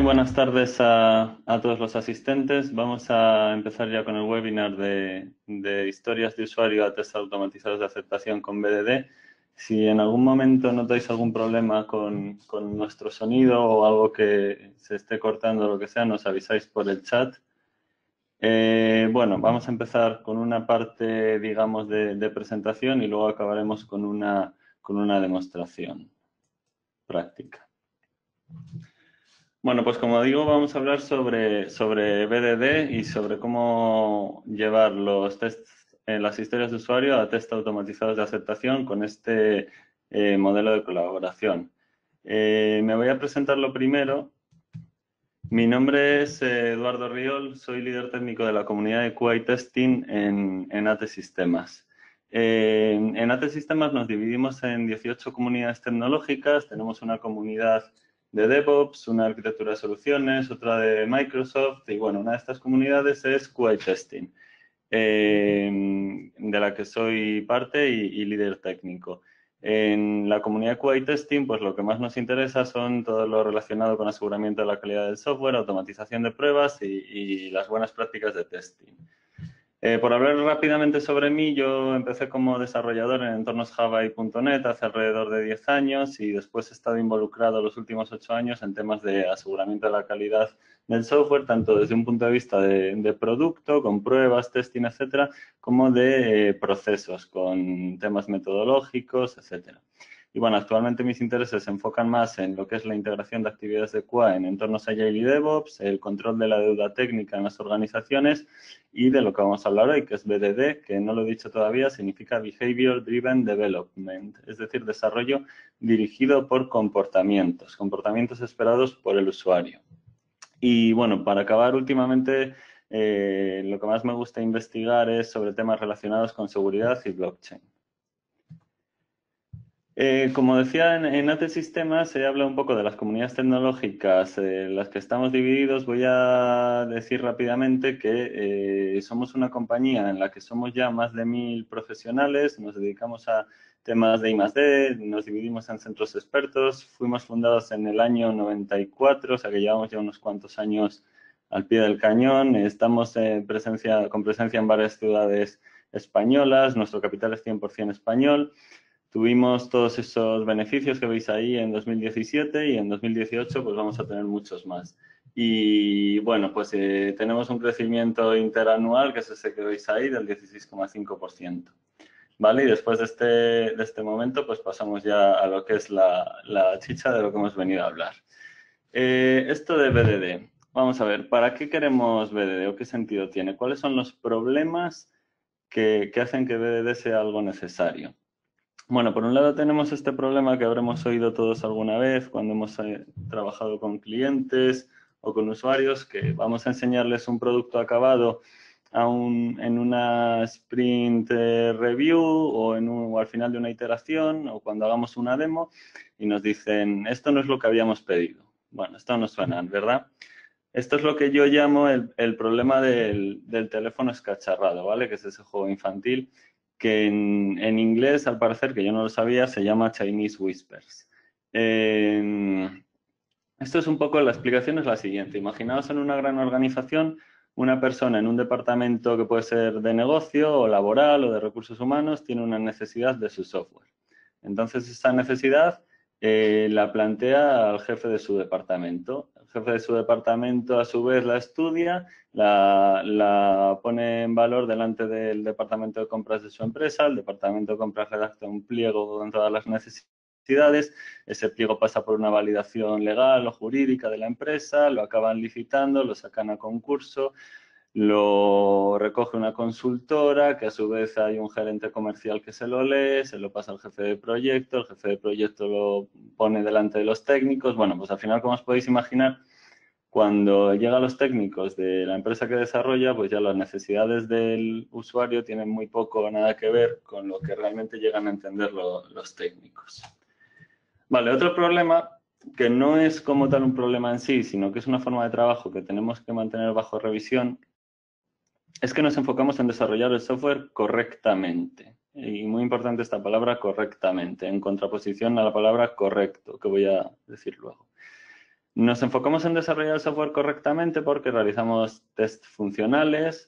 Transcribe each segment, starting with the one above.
buenas tardes a todos los asistentes. Vamos a empezar ya con el webinar de historias de usuario a test automatizados de aceptación con BDD. Si en algún momento notáis algún problema con nuestro sonido o algo que se esté cortando o lo que sea, nos avisáis por el chat. Bueno, vamos a empezar con una parte, digamos, de presentación y luego acabaremos con una demostración práctica. Bueno, pues como digo, vamos a hablar sobre BDD y sobre cómo llevar los tests, las historias de usuario a test automatizados de aceptación con este modelo de colaboración. Me voy a presentar lo primero. Mi nombre es Eduardo Riol, soy líder técnico de la comunidad de QA Testing en AT Sistemas. En AT Sistemas nos dividimos en 18 comunidades tecnológicas, tenemos una comunidad de DevOps, una arquitectura de soluciones, otra de Microsoft y bueno, una de estas comunidades es QA Testing, de la que soy parte y líder técnico. En la comunidad QA Testing, pues lo que más nos interesa son todo lo relacionado con aseguramiento de la calidad del software, automatización de pruebas y las buenas prácticas de testing. Por hablar rápidamente sobre mí, yo empecé como desarrollador en entornos Java y .NET hace alrededor de 10 años y después he estado involucrado los últimos 8 años en temas de aseguramiento de la calidad del software, tanto desde un punto de vista de producto, con pruebas, testing, etcétera, como de procesos, con temas metodológicos, etcétera. Y bueno, actualmente mis intereses se enfocan más en lo que es la integración de actividades de QA en entornos Agile y DevOps, el control de la deuda técnica en las organizaciones y de lo que vamos a hablar hoy, que es BDD, que no lo he dicho todavía, significa Behavior Driven Development, es decir, desarrollo dirigido por comportamientos esperados por el usuario. Y bueno, para acabar, últimamente lo que más me gusta investigar es sobre temas relacionados con seguridad y blockchain. Como decía, en AT Sistemas se habla un poco de las comunidades tecnológicas en las que estamos divididos. Voy a decir rápidamente que somos una compañía en la que somos ya más de 1000 profesionales, nos dedicamos a temas de I+D, nos dividimos en centros expertos, fuimos fundados en el año 94, o sea que llevamos ya unos cuantos años al pie del cañón, estamos con presencia en varias ciudades españolas, nuestro capital es 100% español. Tuvimos todos esos beneficios que veis ahí en 2017 y en 2018 pues vamos a tener muchos más. Y bueno, pues tenemos un crecimiento interanual, que es ese que veis ahí, del 16,5%. ¿Vale? Y después de este momento pues pasamos ya a lo que es la chicha de lo que hemos venido a hablar. Esto de BDD. Vamos a ver, ¿para qué queremos BDD o qué sentido tiene? ¿Cuáles son los problemas que hacen que BDD sea algo necesario? Bueno, por un lado tenemos este problema que habremos oído todos alguna vez cuando hemos trabajado con clientes o con usuarios, que vamos a enseñarles un producto acabado en una sprint review o al final de una iteración o cuando hagamos una demo y nos dicen, esto no es lo que habíamos pedido. Bueno, esto no suena, ¿verdad? Esto es lo que yo llamo el problema del teléfono escacharrado, ¿vale? Que es ese juego infantil que en inglés, al parecer, que yo no lo sabía, se llama Chinese Whispers. Esto es un poco, la explicación es la siguiente. Imaginaos en una gran organización, una persona en un departamento que puede ser de negocio o laboral o de recursos humanos tiene una necesidad de su software. Entonces, esa necesidad la plantea al jefe de su departamento. El jefe de su departamento, a su vez, la estudia, la pone en valor delante del departamento de compras de su empresa. El departamento de compras redacta un pliego con todas las necesidades. Ese pliego pasa por una validación legal o jurídica de la empresa, lo acaban licitando, lo sacan a concurso, lo recoge una consultora, que a su vez hay un gerente comercial que se lo lee, se lo pasa al jefe de proyecto, el jefe de proyecto lo pone delante de los técnicos. Bueno, pues al final, como os podéis imaginar, cuando llega a los técnicos de la empresa que desarrolla, pues ya las necesidades del usuario tienen muy poco o nada que ver con lo que realmente llegan a entender los técnicos. Vale, otro problema que no es como tal un problema en sí, sino que es una forma de trabajo que tenemos que mantener bajo revisión, es que nos enfocamos en desarrollar el software correctamente. Y muy importante esta palabra correctamente, en contraposición a la palabra correcto, que voy a decir luego. Nos enfocamos en desarrollar el software correctamente porque realizamos test funcionales,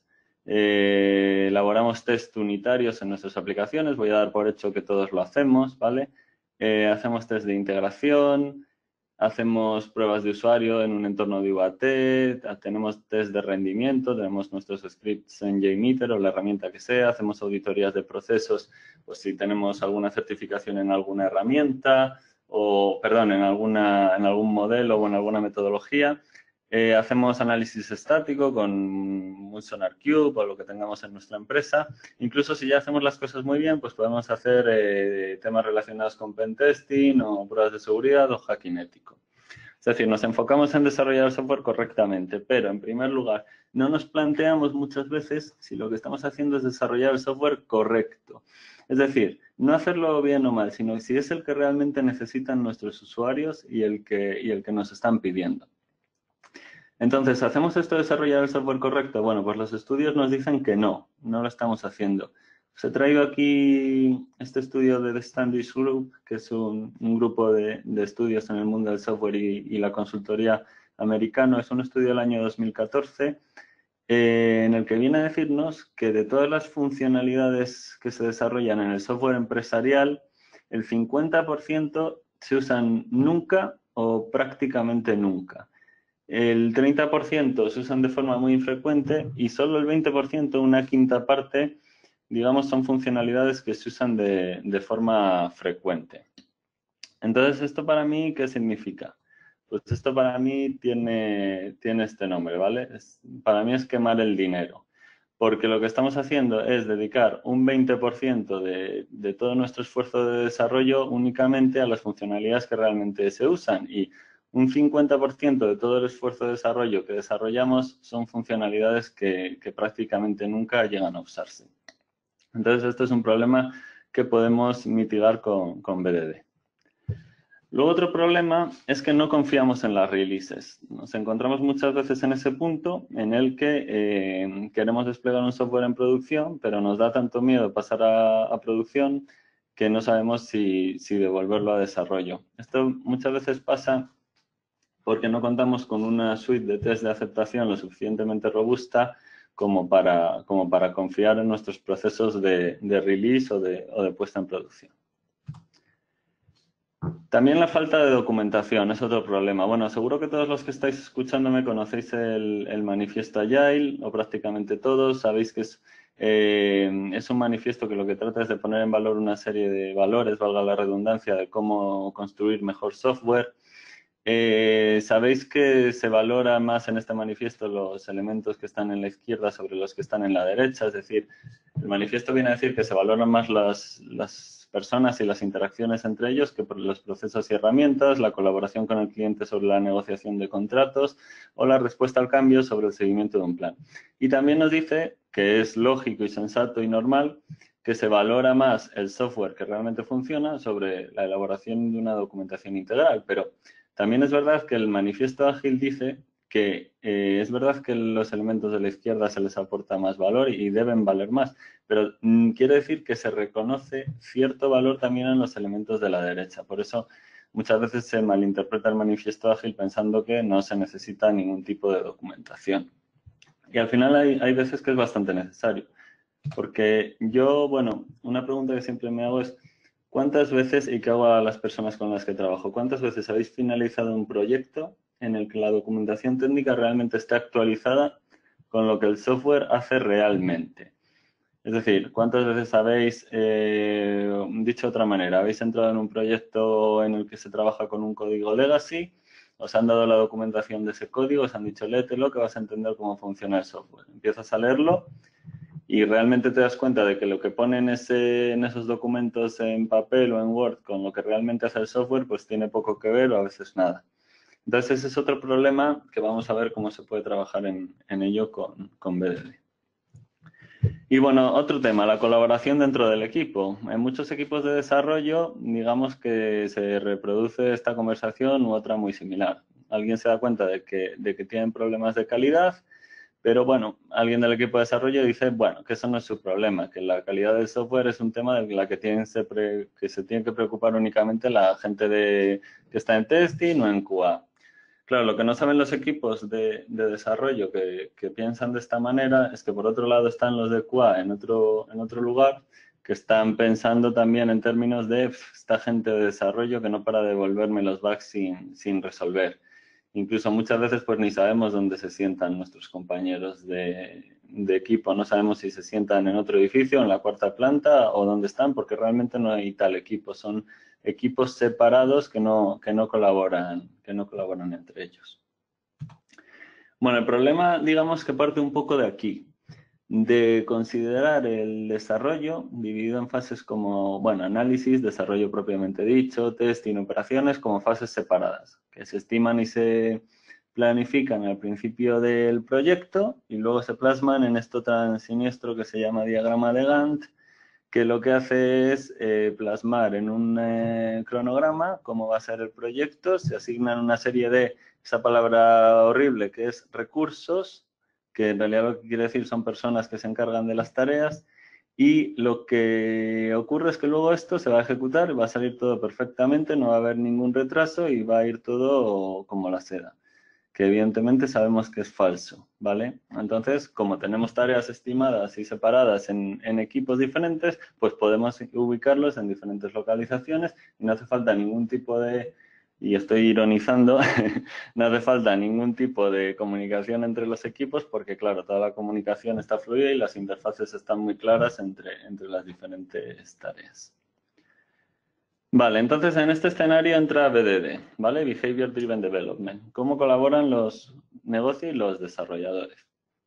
elaboramos test unitarios en nuestras aplicaciones, voy a dar por hecho que todos lo hacemos, ¿vale? Hacemos test de integración, hacemos pruebas de usuario en un entorno de UAT, tenemos test de rendimiento, tenemos nuestros scripts en JMeter o la herramienta que sea, hacemos auditorías de procesos, pues si tenemos alguna certificación en alguna herramienta, o, perdón, en algún modelo o en alguna metodología. Hacemos análisis estático con un SonarQube o lo que tengamos en nuestra empresa. Incluso si ya hacemos las cosas muy bien, pues podemos hacer temas relacionados con pentesting o pruebas de seguridad o hacking ético. Es decir, nos enfocamos en desarrollar el software correctamente, pero en primer lugar, no nos planteamos muchas veces si lo que estamos haciendo es desarrollar el software correcto. Es decir, no hacerlo bien o mal, sino si es el que realmente necesitan nuestros usuarios y el que nos están pidiendo. Entonces, ¿hacemos esto de desarrollar el software correcto? Bueno, pues los estudios nos dicen que no lo estamos haciendo. Os he traído aquí este estudio de The Standish Group, que es un grupo de estudios en el mundo del software y la consultoría americano. Es un estudio del año 2014 en el que viene a decirnos que de todas las funcionalidades que se desarrollan en el software empresarial, el 50% se usan nunca o prácticamente nunca. El 30% se usan de forma muy infrecuente y solo el 20%, una quinta parte, digamos, son funcionalidades que se usan de forma frecuente. Entonces, ¿esto para mí qué significa? Pues esto para mí tiene este nombre, ¿vale? Para mí es quemar el dinero, porque lo que estamos haciendo es dedicar un 20% de todo nuestro esfuerzo de desarrollo únicamente a las funcionalidades que realmente se usan y un 50% de todo el esfuerzo de desarrollo que desarrollamos son funcionalidades que prácticamente nunca llegan a usarse. Entonces, esto es un problema que podemos mitigar con BDD. Luego, otro problema es que no confiamos en las releases. Nos encontramos muchas veces en ese punto en el que queremos desplegar un software en producción, pero nos da tanto miedo pasar a producción que no sabemos si devolverlo a desarrollo. Esto muchas veces pasa porque no contamos con una suite de test de aceptación lo suficientemente robusta como para confiar en nuestros procesos de release o de puesta en producción. También la falta de documentación es otro problema. Bueno, seguro que todos los que estáis escuchándome conocéis el manifiesto Agile, o prácticamente todos. Sabéis que es un manifiesto que lo que trata es de poner en valor una serie de valores, valga la redundancia, de cómo construir mejor software. Sabéis que se valora más en este manifiesto los elementos que están en la izquierda sobre los que están en la derecha, es decir, el manifiesto viene a decir que se valoran más las personas y las interacciones entre ellos que por los procesos y herramientas, la colaboración con el cliente sobre la negociación de contratos o la respuesta al cambio sobre el seguimiento de un plan. Y también nos dice que es lógico y sensato y normal que se valora más el software que realmente funciona sobre la elaboración de una documentación integral, pero también es verdad que el manifiesto ágil dice que es verdad que los elementos de la izquierda se les aporta más valor y deben valer más, pero quiere decir que se reconoce cierto valor también en los elementos de la derecha. Por eso muchas veces se malinterpreta el manifiesto ágil pensando que no se necesita ningún tipo de documentación. Y al final hay veces que es bastante necesario. Porque yo, bueno, una pregunta que siempre me hago es ¿cuántas veces, y que hago a las personas con las que trabajo, cuántas veces habéis finalizado un proyecto en el que la documentación técnica realmente está actualizada con lo que el software hace realmente? Es decir, ¿cuántas veces habéis, dicho de otra manera, habéis entrado en un proyecto en el que se trabaja con un código legacy, os han dado la documentación de ese código, os han dicho léetelo que vas a entender cómo funciona el software? Empiezas a leerlo y realmente te das cuenta de que lo que pone en esos documentos en papel o en Word con lo que realmente hace el software, pues tiene poco que ver o a veces nada. Entonces, ese es otro problema que vamos a ver cómo se puede trabajar en ello con BDD. Y bueno, otro tema, la colaboración dentro del equipo. En muchos equipos de desarrollo, digamos que se reproduce esta conversación u otra muy similar. Alguien se da cuenta de que tienen problemas de calidad, pero bueno, alguien del equipo de desarrollo dice, bueno, que eso no es su problema, que la calidad del software es un tema de la que se tiene que preocupar únicamente la gente que está en testing o en QA. Claro, lo que no saben los equipos de desarrollo que piensan de esta manera es que por otro lado están los de QA en otro lugar que están pensando también en términos de esta gente de desarrollo que no para de devolverme los bugs sin resolver. Incluso muchas veces pues ni sabemos dónde se sientan nuestros compañeros de equipo, no sabemos si se sientan en otro edificio, en la cuarta planta o dónde están, porque realmente no hay tal equipo, son equipos separados que no colaboran entre ellos. Bueno, el problema, digamos que parte un poco de aquí, de considerar el desarrollo dividido en fases como, bueno, análisis, desarrollo propiamente dicho, testing, operaciones, como fases separadas, que se estiman y se planifican al principio del proyecto y luego se plasman en esto tan siniestro que se llama diagrama de Gantt, que lo que hace es plasmar en un cronograma cómo va a ser el proyecto, se asignan una serie de, esa palabra horrible que es recursos, que en realidad lo que quiere decir son personas que se encargan de las tareas, y lo que ocurre es que luego esto se va a ejecutar, va a salir todo perfectamente, no va a haber ningún retraso y va a ir todo como la seda, que evidentemente sabemos que es falso, ¿vale? Entonces, como tenemos tareas estimadas y separadas en equipos diferentes, pues podemos ubicarlos en diferentes localizaciones y no hace falta ningún tipo de, y estoy ironizando, no hace falta ningún tipo de comunicación entre los equipos porque, claro, toda la comunicación está fluida y las interfaces están muy claras entre las diferentes tareas. Vale, entonces en este escenario entra BDD, ¿vale? Behavior Driven Development. ¿Cómo colaboran los negocios y los desarrolladores?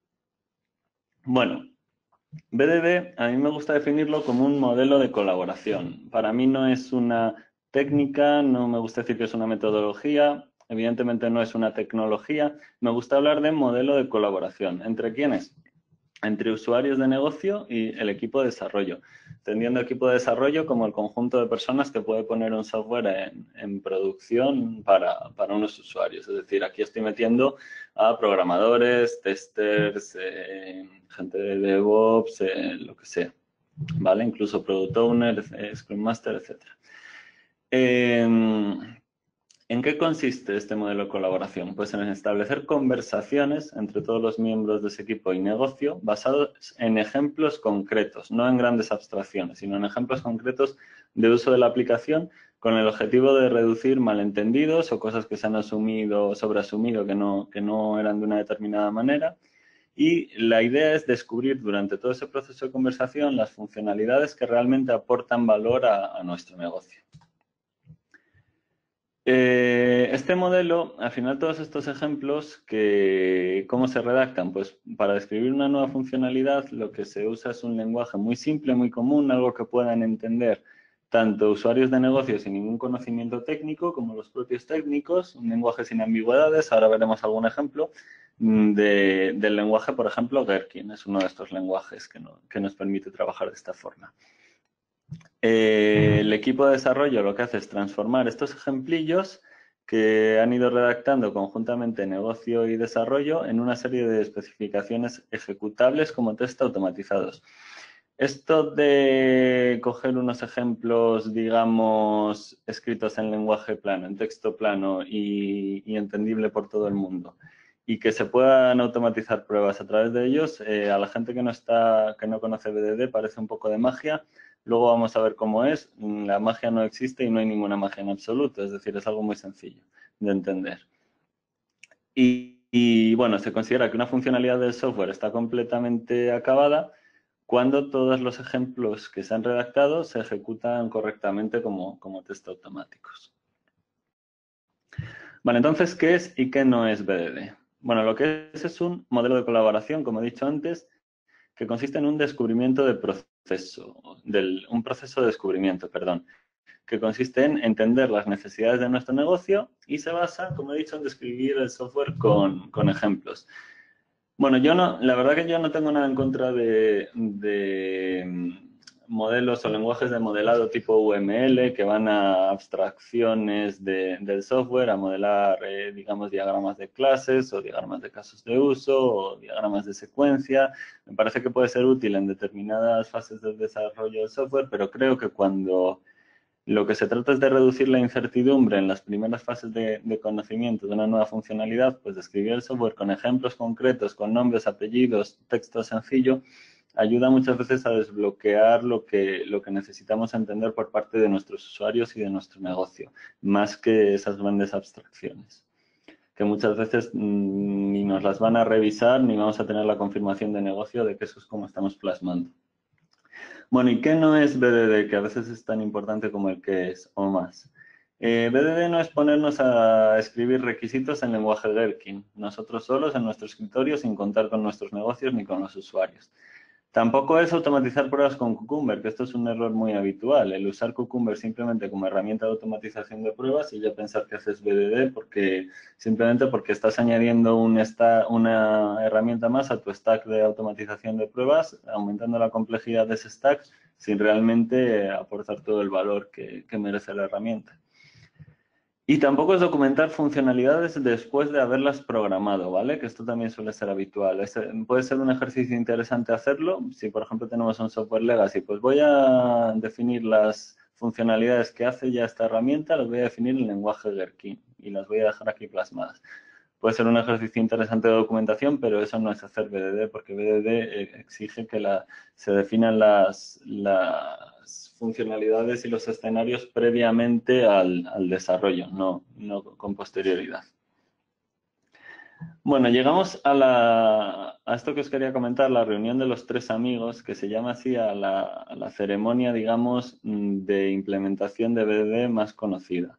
Bueno, BDD a mí me gusta definirlo como un modelo de colaboración. Para mí no es una técnica, no me gusta decir que es una metodología, evidentemente no es una tecnología. Me gusta hablar de modelo de colaboración. ¿Entre quiénes? Entre usuarios de negocio y el equipo de desarrollo. Entendiendo equipo de desarrollo como el conjunto de personas que puede poner un software en producción para unos usuarios. Es decir, aquí estoy metiendo a programadores, testers, gente de DevOps, lo que sea, ¿vale? Incluso Product Owner, Scrum Master, etc. ¿En qué consiste este modelo de colaboración? Pues en establecer conversaciones entre todos los miembros de ese equipo y negocio basados en ejemplos concretos, no en grandes abstracciones, sino en ejemplos concretos de uso de la aplicación con el objetivo de reducir malentendidos o cosas que se han asumido, sobreasumido que no eran de una determinada manera. Y la idea es descubrir durante todo ese proceso de conversación las funcionalidades que realmente aportan valor a nuestro negocio. Este modelo, al final todos estos ejemplos, ¿cómo se redactan? Pues para describir una nueva funcionalidad lo que se usa es un lenguaje muy simple, muy común, algo que puedan entender tanto usuarios de negocios sin ningún conocimiento técnico como los propios técnicos, un lenguaje sin ambigüedades. Ahora veremos algún ejemplo del lenguaje, por ejemplo, Gherkin, es uno de estos lenguajes que nos permite trabajar de esta forma. El equipo de desarrollo lo que hace es transformar estos ejemplillos que han ido redactando conjuntamente negocio y desarrollo en una serie de especificaciones ejecutables como test automatizados. Esto de coger unos ejemplos, digamos, escritos en lenguaje plano, en texto plano y entendible por todo el mundo, y que se puedan automatizar pruebas a través de ellos, a la gente que no conoce BDD parece un poco de magia. Luego vamos a ver cómo es. La magia no existe y no hay ninguna magia en absoluto, es decir, es algo muy sencillo de entender. Y bueno, se considera que una funcionalidad del software está completamente acabada cuando todos los ejemplos que se han redactado se ejecutan correctamente como test automáticos. Vale, entonces, ¿qué es y qué no es BDD? Bueno, lo que es un modelo de colaboración, como he dicho antes, que consiste en un descubrimiento de proceso, un proceso de descubrimiento, perdón, que consiste en entender las necesidades de nuestro negocio y se basa, como he dicho, en describir el software con ejemplos. Bueno, la verdad que yo no tengo nada en contra de modelos o lenguajes de modelado tipo UML que van a abstracciones del software, a modelar, digamos, diagramas de clases o diagramas de casos de uso o diagramas de secuencia. Me parece que puede ser útil en determinadas fases del desarrollo del software, pero creo que cuando Lo que se trata es de reducir la incertidumbre en las primeras fases de conocimiento de una nueva funcionalidad, pues describir el software con ejemplos concretos, con nombres, apellidos, texto sencillo, ayuda muchas veces a desbloquear lo que necesitamos entender por parte de nuestros usuarios y de nuestro negocio, más que esas grandes abstracciones, que muchas veces ni nos las van a revisar ni vamos a tener la confirmación de negocio de que eso es como estamos plasmando. Bueno, ¿y qué no es BDD? Que a veces es tan importante como el que es, o más. BDD no es ponernos a escribir requisitos en lenguaje Gherkin, nosotros solos en nuestro escritorio sin contar con nuestros negocios ni con los usuarios. Tampoco es automatizar pruebas con Cucumber, que esto es un error muy habitual, el usar Cucumber simplemente como herramienta de automatización de pruebas y ya pensar que haces BDD simplemente porque estás añadiendo una herramienta más a tu stack de automatización de pruebas, aumentando la complejidad de ese stack sin realmente aportar todo el valor que merece la herramienta. Y tampoco es documentar funcionalidades después de haberlas programado, ¿vale? Que esto también suele ser habitual. Puede ser un ejercicio interesante hacerlo. Si, por ejemplo, tenemos un software legacy, pues voy a definir las funcionalidades que hace ya esta herramienta, las voy a definir en lenguaje Gherkin y las voy a dejar aquí plasmadas. Puede ser un ejercicio interesante de documentación, pero eso no es hacer BDD, porque BDD exige que se definan las funcionalidades y los escenarios previamente al desarrollo, no con posterioridad. Bueno, llegamos a esto que os quería comentar, la reunión de los 3 amigos, que se llama así a la ceremonia, digamos, de implementación de BDD más conocida.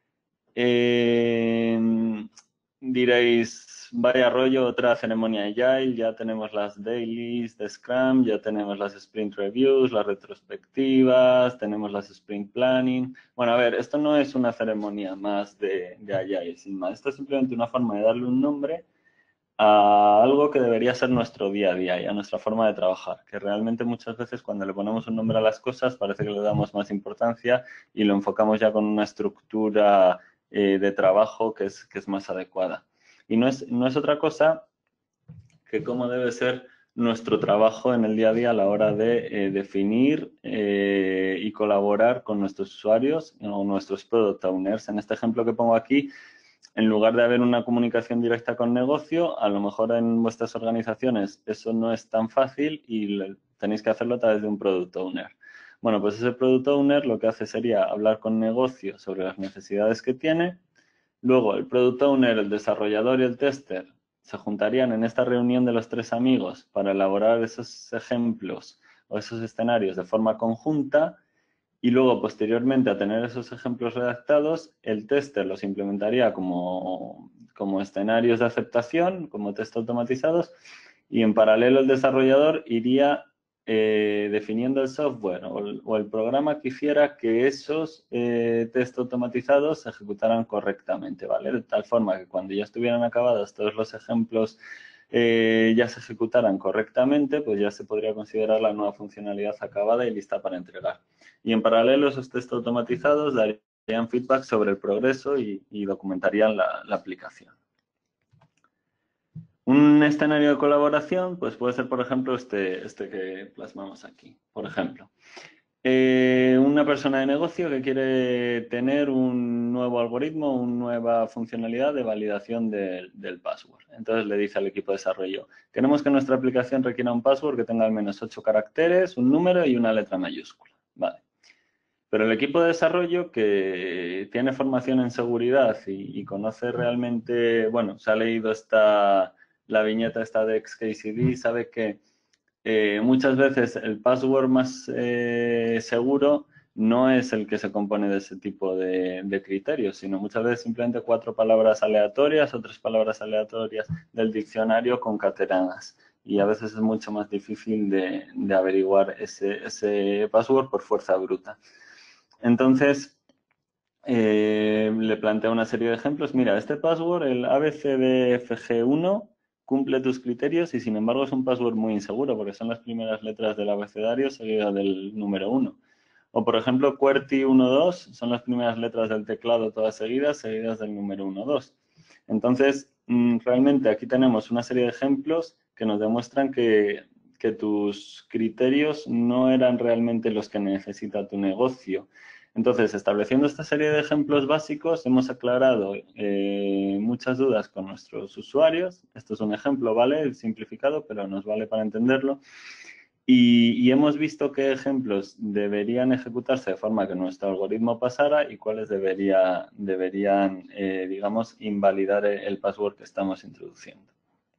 Diréis, vaya rollo, otra ceremonia Agile, ya tenemos las dailies de Scrum, ya tenemos las sprint reviews, las retrospectivas, tenemos las sprint planning. Bueno, a ver, esto no es una ceremonia más de Agile, sin más. Esto es simplemente una forma de darle un nombre a algo que debería ser nuestro día a día y a nuestra forma de trabajar, que realmente muchas veces cuando le ponemos un nombre a las cosas parece que le damos más importancia y lo enfocamos ya con una estructura de trabajo que es más adecuada. Y no es otra cosa que cómo debe ser nuestro trabajo en el día a día a la hora de definir y colaborar con nuestros usuarios o nuestros product owners. En este ejemplo que pongo aquí, en lugar de haber una comunicación directa con negocio, a lo mejor en vuestras organizaciones eso no es tan fácil y tenéis que hacerlo a través de un product owner. Bueno, pues ese product owner lo que hace sería hablar con negocio sobre las necesidades que tiene. Luego, el product owner, el desarrollador y el tester se juntarían en esta reunión de los 3 amigos para elaborar esos ejemplos o esos escenarios de forma conjunta. Y luego, posteriormente a tener esos ejemplos redactados, el tester los implementaría como escenarios de aceptación, como test automatizados, y en paralelo el desarrollador iría definiendo el software o el programa que hiciera que esos test automatizados se ejecutaran correctamente, ¿vale? De tal forma que cuando ya estuvieran acabados todos los ejemplos ya se ejecutaran correctamente, pues ya se podría considerar la nueva funcionalidad acabada y lista para entregar. Y en paralelo, esos test automatizados darían feedback sobre el progreso y documentarían la aplicación. Un escenario de colaboración, pues puede ser, por ejemplo, este que plasmamos aquí. Por ejemplo, una persona de negocio que quiere tener un nuevo algoritmo, una nueva funcionalidad de validación del password. Entonces le dice al equipo de desarrollo, queremos que nuestra aplicación requiera un password que tenga al menos 8 caracteres, un número y una letra mayúscula. Vale. Pero el equipo de desarrollo que tiene formación en seguridad y conoce realmente, bueno, se ha leído la viñeta esta de XKCD, sabe que muchas veces el password más seguro no es el que se compone de ese tipo de criterios, sino muchas veces simplemente 4 palabras aleatorias o 3 palabras aleatorias del diccionario concatenadas. Y a veces es mucho más difícil de averiguar ese password por fuerza bruta. Entonces, le planteo una serie de ejemplos. Mira, este password, el ABCDFG1, cumple tus criterios y sin embargo es un password muy inseguro porque son las primeras letras del abecedario seguidas del número 1. O por ejemplo, QWERTY 1, 2 son las primeras letras del teclado todas seguidas del número 1, 2. Entonces, realmente aquí tenemos una serie de ejemplos que nos demuestran que tus criterios no eran realmente los que necesita tu negocio. Entonces, estableciendo esta serie de ejemplos básicos, hemos aclarado muchas dudas con nuestros usuarios. Esto es un ejemplo, ¿vale? Simplificado, pero nos vale para entenderlo. Y hemos visto qué ejemplos deberían ejecutarse de forma que nuestro algoritmo pasara y cuáles deberían, digamos, invalidar el password que estamos introduciendo.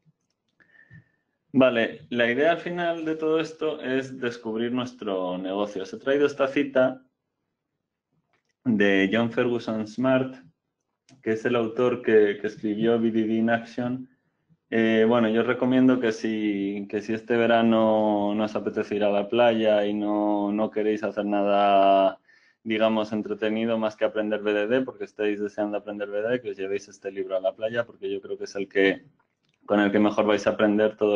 Vale, la idea al final de todo esto es descubrir nuestro negocio. Os he traído esta cita de John Ferguson Smart, que es el autor que escribió BDD in Action. Bueno, yo os recomiendo que si este verano no os apetece ir a la playa y no queréis hacer nada, digamos, entretenido más que aprender BDD, porque estáis deseando aprender BDD, que os llevéis este libro a la playa, porque yo creo que es con el que mejor vais a aprender todo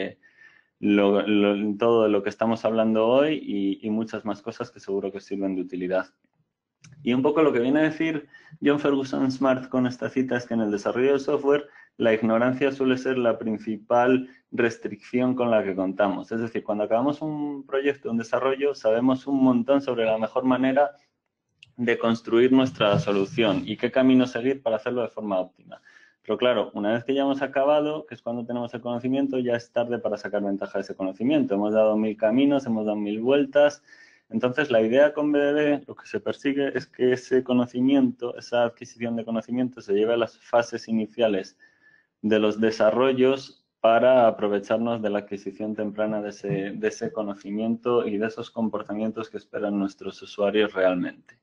todo lo que estamos hablando hoy y muchas más cosas que seguro que os sirven de utilidad. Y un poco lo que viene a decir John Ferguson Smart con esta cita es que en el desarrollo de software la ignorancia suele ser la principal restricción con la que contamos. Es decir, cuando acabamos un proyecto, un desarrollo, sabemos un montón sobre la mejor manera de construir nuestra solución y qué camino seguir para hacerlo de forma óptima. Pero claro, una vez que ya hemos acabado, que es cuando tenemos el conocimiento, ya es tarde para sacar ventaja de ese conocimiento. Hemos dado 1000 caminos, hemos dado 1000 vueltas. Entonces, la idea con BDD, lo que se persigue es que ese conocimiento, esa adquisición de conocimiento, se lleve a las fases iniciales de los desarrollos para aprovecharnos de la adquisición temprana de ese conocimiento y de esos comportamientos que esperan nuestros usuarios realmente.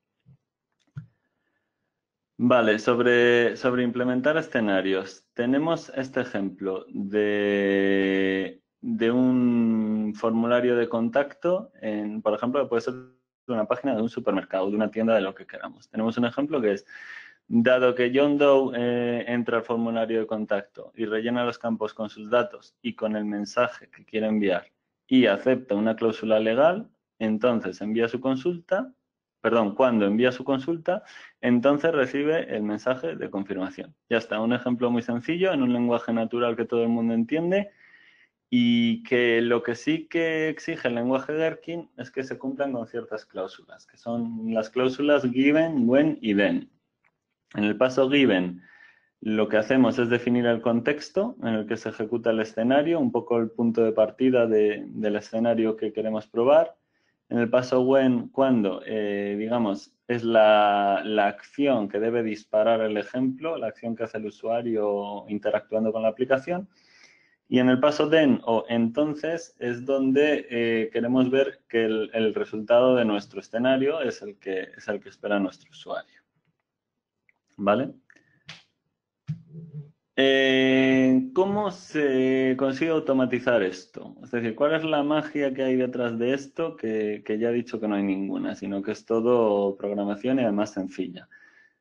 Vale, sobre implementar escenarios. Tenemos este ejemplo de un formulario de contacto, por ejemplo, puede ser una página de un supermercado, de una tienda, de lo que queramos. Tenemos un ejemplo que es, dado que John Doe entra al formulario de contacto y rellena los campos con sus datos y con el mensaje que quiere enviar y acepta una cláusula legal, entonces envía su consulta. Perdón, cuando envía su consulta, entonces recibe el mensaje de confirmación. Ya está, un ejemplo muy sencillo, en un lenguaje natural que todo el mundo entiende y que lo que sí que exige el lenguaje Gherkin es que se cumplan con ciertas cláusulas, que son las cláusulas given, when y then. En el paso given, lo que hacemos es definir el contexto en el que se ejecuta el escenario, un poco el punto de partida del escenario que queremos probar. En el paso when, cuando, digamos, es la acción que debe disparar el ejemplo, la acción que hace el usuario interactuando con la aplicación. Y en el paso then o entonces es donde queremos ver que el resultado de nuestro escenario es el que espera nuestro usuario. ¿Vale? ¿Cómo se consigue automatizar esto? Es decir, ¿cuál es la magia que hay detrás de esto? Que ya he dicho que no hay ninguna, sino que es todo programación y además sencilla.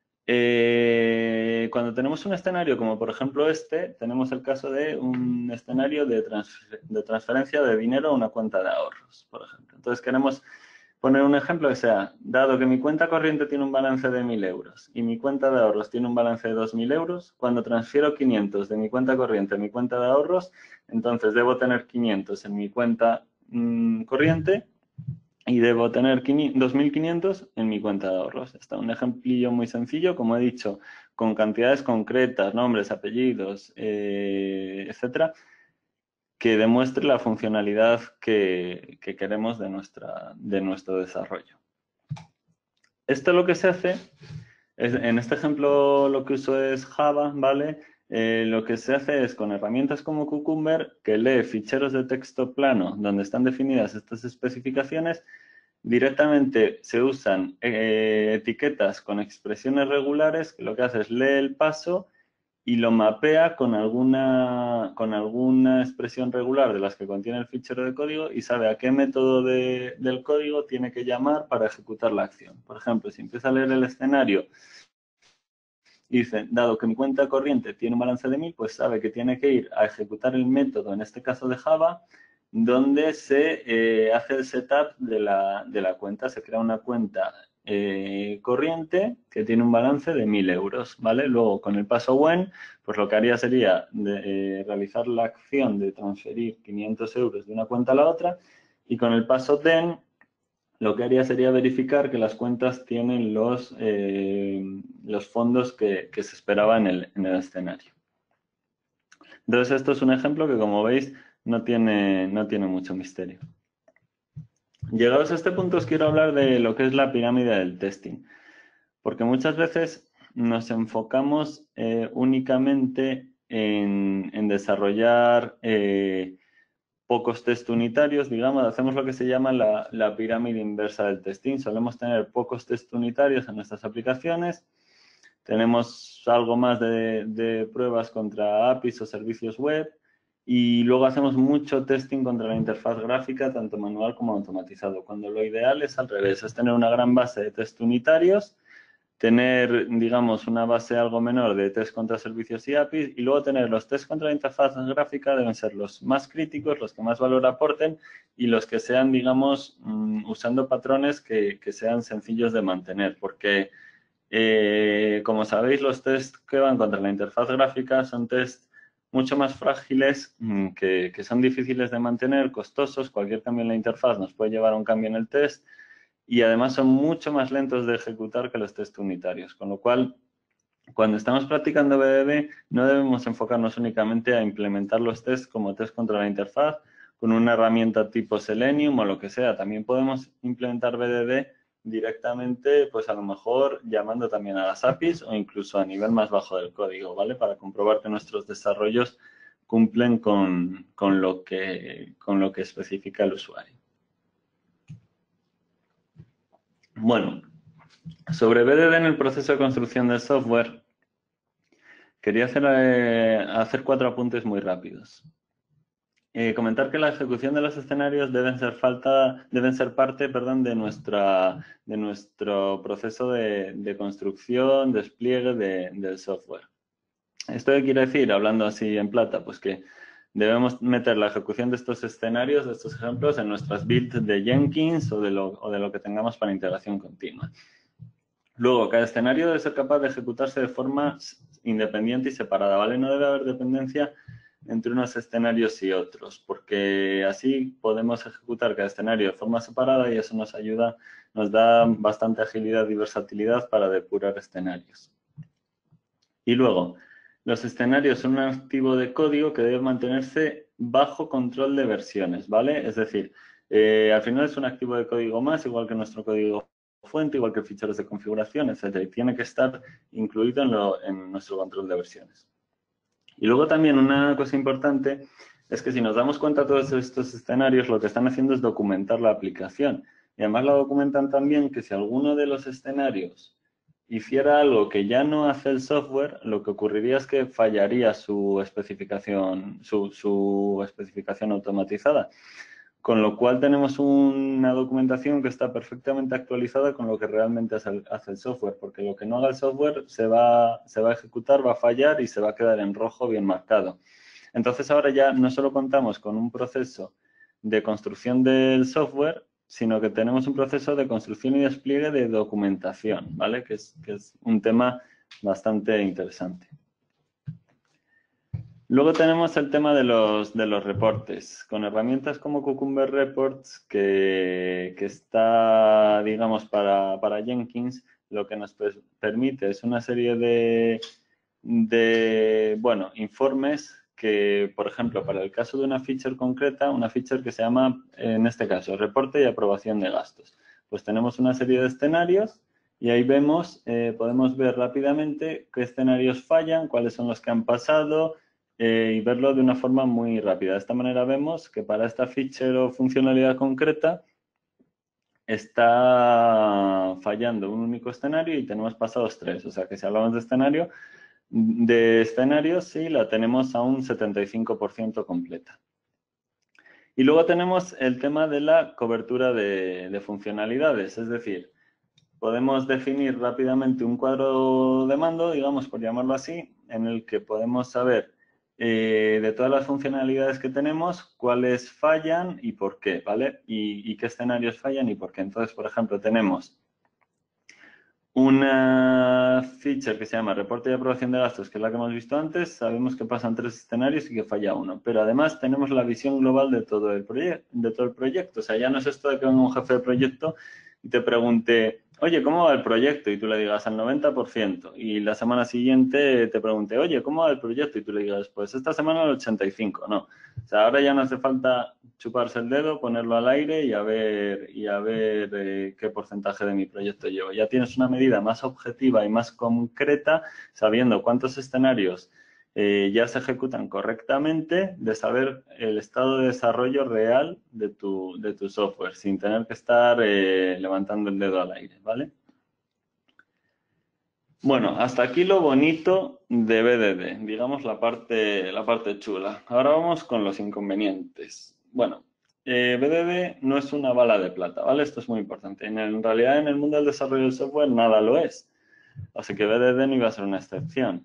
Cuando tenemos un escenario como por ejemplo este, tenemos el caso de un escenario de transferencia de dinero a una cuenta de ahorros, por ejemplo. Entonces queremos poner un ejemplo que sea, dado que mi cuenta corriente tiene un balance de 1000 euros y mi cuenta de ahorros tiene un balance de 2000 euros, cuando transfiero 500 de mi cuenta corriente a mi cuenta de ahorros, entonces debo tener 500 en mi cuenta corriente y debo tener 2500 en mi cuenta de ahorros. Está un ejemplillo muy sencillo, como he dicho, con cantidades concretas, nombres, apellidos, etcétera, que demuestre la funcionalidad que queremos de nuestro desarrollo. Esto lo que se hace, en este ejemplo lo que uso es Java, ¿vale? Lo que se hace es con herramientas como Cucumber, que lee ficheros de texto plano donde están definidas estas especificaciones, directamente se usan etiquetas con expresiones regulares, que lo que hace es lee el paso y lo mapea con alguna expresión regular de las que contiene el fichero de código y sabe a qué método del código tiene que llamar para ejecutar la acción. Por ejemplo, si empieza a leer el escenario y dice, dado que mi cuenta corriente tiene un balance de 1000, pues sabe que tiene que ir a ejecutar el método, en este caso de Java, donde se hace el setup de la cuenta. Se crea una cuenta corriente que tiene un balance de 1000 euros, ¿vale? Luego, con el paso when, pues lo que haría sería realizar la acción de transferir 500 euros de una cuenta a la otra, y con el paso then lo que haría sería verificar que las cuentas tienen los fondos que se esperaba en el escenario. Entonces, esto es un ejemplo que, como veis, no tiene mucho misterio. Llegados a este punto, os quiero hablar de lo que es la pirámide del testing, porque muchas veces nos enfocamos únicamente en desarrollar pocos test unitarios, digamos, hacemos lo que se llama la pirámide inversa del testing. Solemos tener pocos test unitarios en nuestras aplicaciones, tenemos algo más de pruebas contra APIs o servicios web y luego hacemos mucho testing contra la interfaz gráfica, tanto manual como automatizado, cuando lo ideal es al revés, es tener una gran base de test unitarios, tener, digamos, una base algo menor de test contra servicios y APIs y luego tener los test contra la interfaz gráfica deben ser los más críticos, los que más valor aporten y los que sean, digamos, usando patrones que sean sencillos de mantener, porque como sabéis, los test que van contra la interfaz gráfica son test mucho más frágiles, que son difíciles de mantener, costosos, cualquier cambio en la interfaz nos puede llevar a un cambio en el test y además son mucho más lentos de ejecutar que los test unitarios, con lo cual cuando estamos practicando BDD no debemos enfocarnos únicamente a implementar los tests como test contra la interfaz con una herramienta tipo Selenium o lo que sea. También podemos implementar BDD directamente, pues a lo mejor llamando también a las APIs o incluso a nivel más bajo del código, ¿vale? Para comprobar que nuestros desarrollos cumplen con lo que especifica el usuario. Bueno, sobre BDD en el proceso de construcción del software, quería hacer 4 apuntes muy rápidos. Comentar que la ejecución de los escenarios deben ser parte de nuestro proceso de construcción, despliegue del software. ¿Esto qué quiere decir, hablando así en plata? Pues que debemos meter la ejecución de estos escenarios, de estos ejemplos, en nuestras builds de Jenkins o de lo que tengamos para integración continua. Luego, cada escenario debe ser capaz de ejecutarse de forma independiente y separada, ¿vale? No debe haber dependencia entre unos escenarios y otros, porque así podemos ejecutar cada escenario de forma separada y eso nos ayuda, nos da bastante agilidad y versatilidad para depurar escenarios. Y luego, los escenarios son un archivo de código que debe mantenerse bajo control de versiones, ¿vale? Es decir, al final es un archivo de código más, igual que nuestro código fuente, igual que ficheros de configuración, etcétera, y tiene que estar incluido en nuestro control de versiones. Y luego también una cosa importante es que si nos damos cuenta todos estos escenarios, lo que están haciendo es documentar la aplicación. Y además la documentan también que si alguno de los escenarios hiciera algo que ya no hace el software, lo que ocurriría es que fallaría su especificación automatizada. Con lo cual tenemos una documentación que está perfectamente actualizada con lo que realmente hace el software, porque lo que no haga el software se va a ejecutar, va a fallar y se va a quedar en rojo bien marcado. Entonces ahora ya no solo contamos con un proceso de construcción del software, sino que tenemos un proceso de construcción y despliegue de documentación, ¿vale? Que es un tema bastante interesante. Luego tenemos el tema de los reportes, con herramientas como Cucumber Reports, que está, digamos, para Jenkins, lo que nos permite es una serie bueno, informes que, por ejemplo, para el caso de una feature concreta, una feature que se llama, en este caso, reporte y aprobación de gastos. Pues tenemos una serie de escenarios y ahí vemos, podemos ver rápidamente qué escenarios fallan, cuáles son los que han pasado, y verlo de una forma muy rápida. De esta manera vemos que para esta feature o funcionalidad concreta está fallando un único escenario y tenemos pasados 3. O sea que si hablamos de escenarios, sí, la tenemos a un 75% completa. Y luego tenemos el tema de la cobertura de funcionalidades, es decir, podemos definir rápidamente un cuadro de mando, digamos, por llamarlo así, en el que podemos saber de todas las funcionalidades que tenemos, cuáles fallan y por qué, ¿vale? Y qué escenarios fallan y por qué. Entonces, por ejemplo, tenemos una feature que se llama reporte de aprobación de gastos, que es la que hemos visto antes. Sabemos que pasan 3 escenarios y que falla uno. Pero además tenemos la visión global de todo el proyecto. O sea, ya no es esto de que venga un jefe de proyecto y te pregunte, oye, ¿cómo va el proyecto? Y tú le digas al 90%. Y la semana siguiente te pregunte, oye, ¿cómo va el proyecto? Y tú le digas, pues esta semana el 85%. No. O sea, ahora ya no hace falta chuparse el dedo, ponerlo al aire y a ver qué porcentaje de mi proyecto llevo. Ya tienes una medida más objetiva y más concreta, sabiendo cuántos escenarios ya se ejecutan correctamente, de saber el estado de desarrollo real de tu software, sin tener que estar levantando el dedo al aire, ¿vale? Bueno, hasta aquí lo bonito de BDD, digamos la parte chula. Ahora vamos con los inconvenientes. Bueno, BDD no es una bala de plata, ¿vale? Esto es muy importante. En realidad, en el mundo del desarrollo del software nada lo es. Así que BDD no iba a ser una excepción.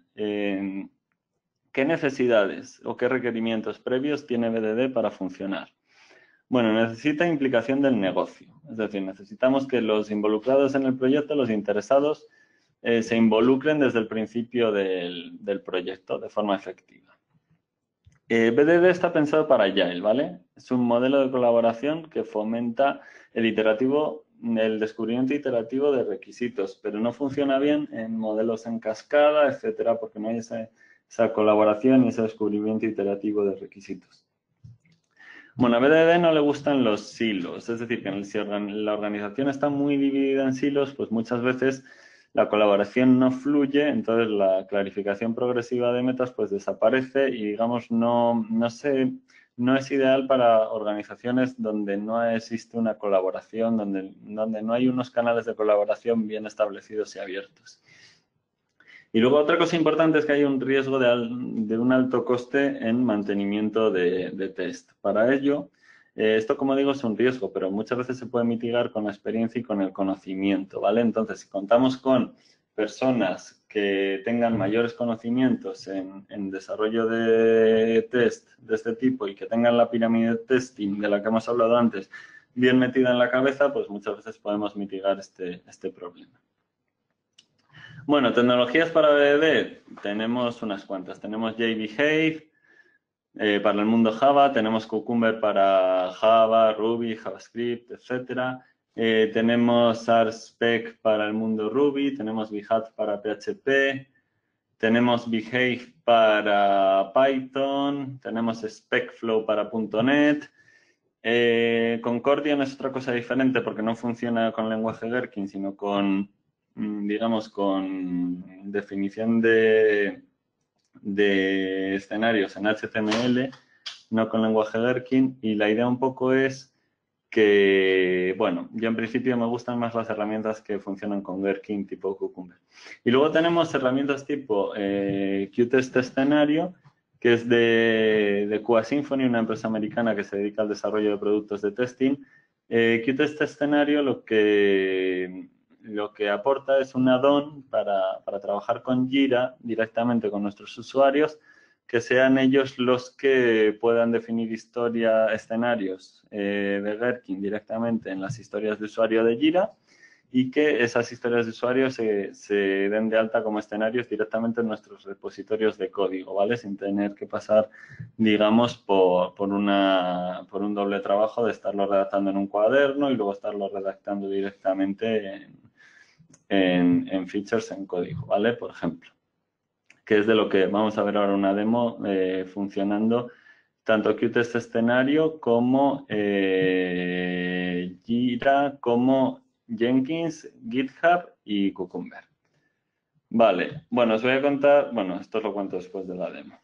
¿Qué necesidades o qué requerimientos previos tiene BDD para funcionar? Bueno, necesita implicación del negocio. Es decir, necesitamos que los involucrados en el proyecto, los interesados, se involucren desde el principio del proyecto de forma efectiva. BDD está pensado para Agile, ¿vale? Es un modelo de colaboración que fomenta el descubrimiento iterativo de requisitos, pero no funciona bien en modelos en cascada, etcétera, porque no hay esa colaboración y ese descubrimiento iterativo de requisitos. Bueno, a BDD no le gustan los silos, es decir, que si la organización está muy dividida en silos, pues muchas veces la colaboración no fluye, entonces la clarificación progresiva de metas pues desaparece y digamos no es ideal para organizaciones donde no existe una colaboración, donde no hay unos canales de colaboración bien establecidos y abiertos. Y luego otra cosa importante es que hay un riesgo de un alto coste en mantenimiento de test. Para ello, esto como digo es un riesgo, pero muchas veces se puede mitigar con la experiencia y con el conocimiento, ¿vale? Entonces, si contamos con personas que tengan mayores conocimientos en desarrollo de test de este tipo y que tengan la pirámide de testing de la que hemos hablado antes bien metida en la cabeza, pues muchas veces podemos mitigar este problema. Bueno, tecnologías para BDD, tenemos unas cuantas. Tenemos JBehave para el mundo Java, tenemos Cucumber para Java, Ruby, JavaScript, etc. Tenemos RSpec para el mundo Ruby, tenemos Behat para PHP, tenemos Behave para Python, tenemos SpecFlow para .NET. Concordian es otra cosa diferente porque no funciona con lenguaje Gherkin, sino con, digamos, con definición de escenarios en HTML, no con lenguaje Gherkin. Y la idea un poco es que, bueno, yo en principio me gustan más las herramientas que funcionan con Gherkin tipo Cucumber. Y luego tenemos herramientas tipo Qtest Escenario, que es de QA Symphony, una empresa americana que se dedica al desarrollo de productos de testing. Qtest Escenario lo que aporta es un add-on para trabajar con Jira directamente con nuestros usuarios, que sean ellos los que puedan definir escenarios de Gherkin directamente en las historias de usuario de Jira y que esas historias de usuario se den de alta como escenarios directamente en nuestros repositorios de código, ¿vale? Sin tener que pasar, digamos, por un doble trabajo de estarlo redactando en un cuaderno y luego estarlo redactando directamente en features en código, ¿vale? Por ejemplo, que es de lo que vamos a ver ahora una demo funcionando tanto Qtest Escenario como Jira, como Jenkins, GitHub y Cucumber. Vale, bueno, os voy a contar, bueno, esto os lo cuento después de la demo.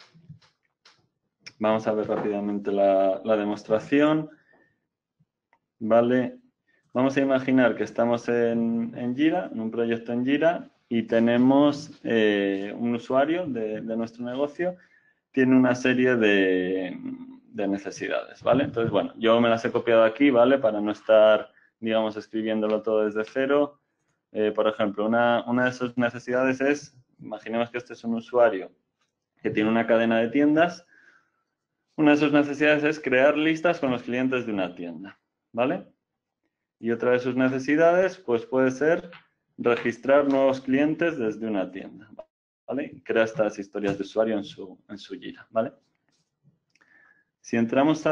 Vamos a ver rápidamente la demostración. Vale, vamos a imaginar que estamos en Jira, en un proyecto en Jira, y tenemos un usuario de nuestro negocio, tiene una serie de necesidades, ¿vale? Entonces, bueno, yo me las he copiado aquí, ¿vale? Para no estar, digamos, escribiéndolo todo desde cero. Por ejemplo, una de sus necesidades es, imaginemos que este es un usuario que tiene una cadena de tiendas. Una de sus necesidades es crear listas con los clientes de una tienda, ¿vale? Y otra de sus necesidades, pues puede ser registrar nuevos clientes desde una tienda, ¿vale? Y crea estas historias de usuario en su Jira, ¿vale? Si entramos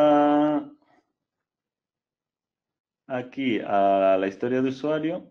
aquí a la historia de usuario,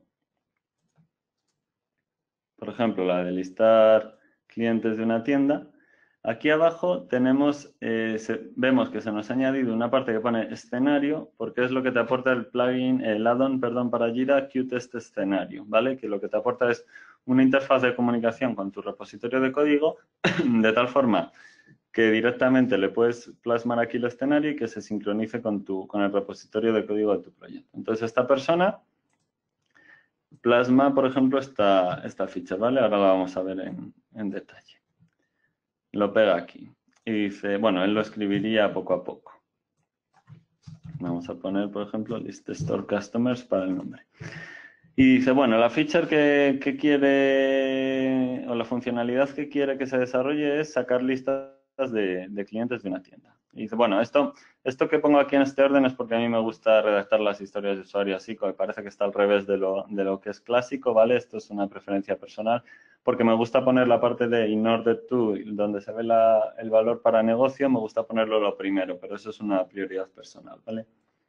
por ejemplo, la de listar clientes de una tienda, aquí abajo tenemos, vemos que se nos ha añadido una parte que pone escenario, porque es lo que te aporta el plugin, el add-on, perdón, para Jira, Qtest Escenario, ¿vale? Que lo que te aporta es una interfaz de comunicación con tu repositorio de código, de tal forma que directamente le puedes plasmar aquí el escenario y que se sincronice con el repositorio de código de tu proyecto. Entonces, esta persona plasma, por ejemplo, esta ficha, ¿vale? Ahora la vamos a ver en detalle. Lo pega aquí y dice, bueno, él lo escribiría poco a poco. Vamos a poner, por ejemplo, list store customers para el nombre. Y dice, bueno, la feature que quiere, o la funcionalidad que quiere que se desarrolle es sacar listas de clientes de una tienda. Y dice, bueno, esto que pongo aquí en este orden es porque a mí me gusta redactar las historias de usuario así, que parece que está al revés de lo que es clásico, ¿vale? Esto es una preferencia personal, porque me gusta poner la parte de in order to, donde se ve el valor para negocio, me gusta ponerlo lo primero, pero eso es una prioridad personal, ¿vale?